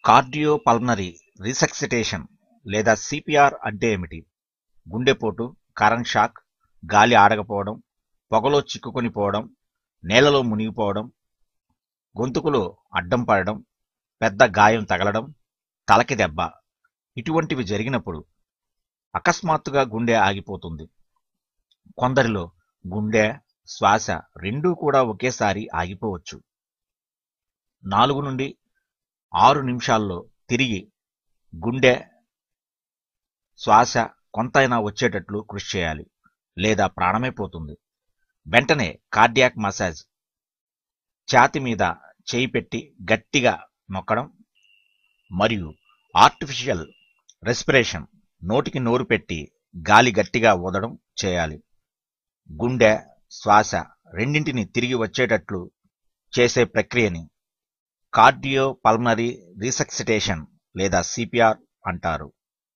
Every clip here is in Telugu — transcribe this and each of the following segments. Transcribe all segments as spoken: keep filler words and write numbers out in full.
కార్డియోపల్మనరీ రీసక్సిటేషన్ లేదా సిపిఆర్ అంటే ఏమిటి? గుండెపోటు, కరెంట్ షాక్, గాలి ఆడకపోవడం, పొగలో చిక్కుకొని పోవడం, నేలలో మునిగిపోవడం, గొంతుకులో అడ్డం పడడం, పెద్ద గాయం తగలడం, తలకి దెబ్బ ఇటువంటివి జరిగినప్పుడు అకస్మాత్తుగా గుండె ఆగిపోతుంది. కొందరిలో గుండె, శ్వాస రెండూ కూడా ఒకేసారి ఆగిపోవచ్చు. నాలుగు నుండి ఆరు నిమిషాల్లో తిరిగి గుండె, శ్వాస కొంతైనా వచ్చేటట్లు కృషి చేయాలి, లేదా ప్రాణమే పోతుంది. వెంటనే కార్డియాక్ మసాజ్, ఛాతి మీద చేయి పెట్టి గట్టిగా నొక్కడం మరియు ఆర్టిఫిషియల్ రెస్పిరేషన్, నోటికి నోరు పెట్టి గాలి గట్టిగా ఊదడం చేయాలి. గుండె, శ్వాస రెండింటిని తిరిగి వచ్చేటట్లు చేసే ప్రక్రియని కార్డియోపల్మనరీ రీసక్సిటేషన్ లేదా సిపిఆర్ అంటారు.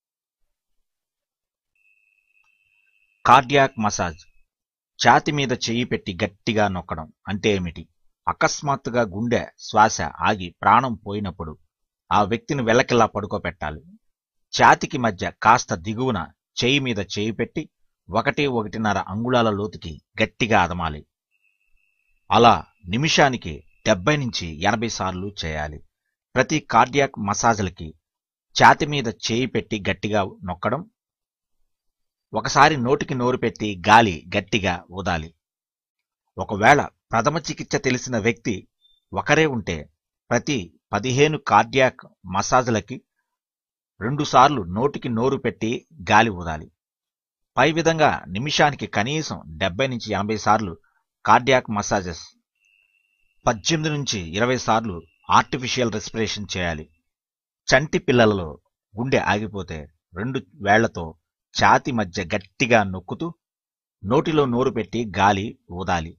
కార్డియాక్ మసాజ్, ఛాతి మీద చెయ్యి పెట్టి గట్టిగా నొక్కడం అంటే ఏమిటి? అకస్మాత్తుగా గుండె, శ్వాస ఆగి ప్రాణం పోయినప్పుడు ఆ వ్యక్తిని వెల్లకిల్లా పడుకోబెట్టాలి. ఛాతికి మధ్య కాస్త దిగువన చెయ్యి మీద చెయ్యి పెట్టి ఒకటి ఒకటిన్నర అంగుళాల లోతుకి గట్టిగా అదమాలి. అలా నిమిషానికి డెబ్బై నుంచి ఎనభై సార్లు చేయాలి. ప్రతి కార్డియాక్ మసాజ్లకి ఛాతి మీద చేయి పెట్టి గట్టిగా నొక్కడం, ఒకసారి నోటికి నోరు పెట్టి గాలి గట్టిగా ఊదాలి. ఒకవేళ ప్రథమ చికిత్స తెలిసిన వ్యక్తి ఒకరే ఉంటే ప్రతి పదిహేను కార్డియాక్ మసాజ్లకి రెండుసార్లు నోటికి నోరు పెట్టి గాలి ఊదాలి. పై విధంగా నిమిషానికి కనీసం డెబ్బై నుంచి ఎనభై సార్లు కార్డియాక్ మసాజెస్, పద్దెనిమిది నుంచి ఇరవై సార్లు ఆర్టిఫిషియల్ రెస్పిరేషన్ చేయాలి. చంటి పిల్లలలో గుండె ఆగిపోతే రెండు వేళ్లతో ఛాతి మధ్య గట్టిగా నొక్కుతూ నోటిలో నోరు పెట్టి గాలి ఊదాలి.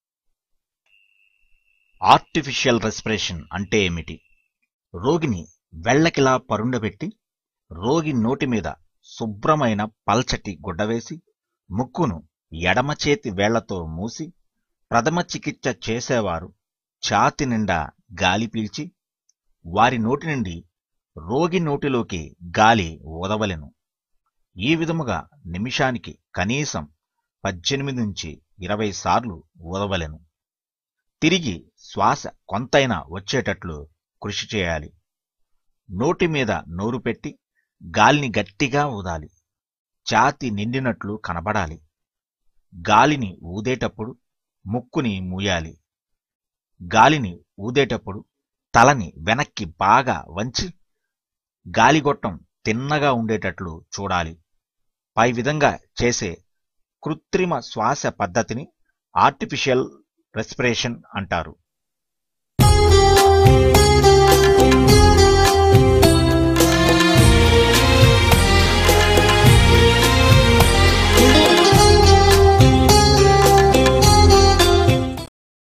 ఆర్టిఫిషియల్ రెస్పిరేషన్ అంటే ఏమిటి? రోగిని వెళ్లకిలా పరుండబెట్టి రోగి నోటి మీద శుభ్రమైన పల్చటి గుడ్డవేసి ముక్కును ఎడమ చేతి వేళ్లతో మూసి ప్రథమ చికిత్స చేసేవారు ఛాతి నిండా గాలి పీల్చి వారి నోటి నుండి రోగి నోటిలోకి గాలి ఊదవలెను. ఈ విధముగా నిమిషానికి కనీసం పద్దెనిమిది నుంచి ఇరవై సార్లు ఊదవలెను. తిరిగి శ్వాస కొంతైనా వచ్చేటట్లు కృషి చేయాలి. నోటి మీద నోరు పెట్టి గాలిని గట్టిగా ఊదాలి. ఛాతి నిండినట్లు కనబడాలి. గాలిని ఊదేటప్పుడు ముక్కుని మూయాలి. గాలిని ఊదేటప్పుడు తలని వెనక్కి బాగా వంచి గాలిగొట్టం తిన్నగా ఉండేటట్లు చూడాలి. పై విధంగా చేసే కృత్రిమ శ్వాస పద్ధతిని ఆర్టిఫిషియల్ రెస్పిరేషన్ అంటారు.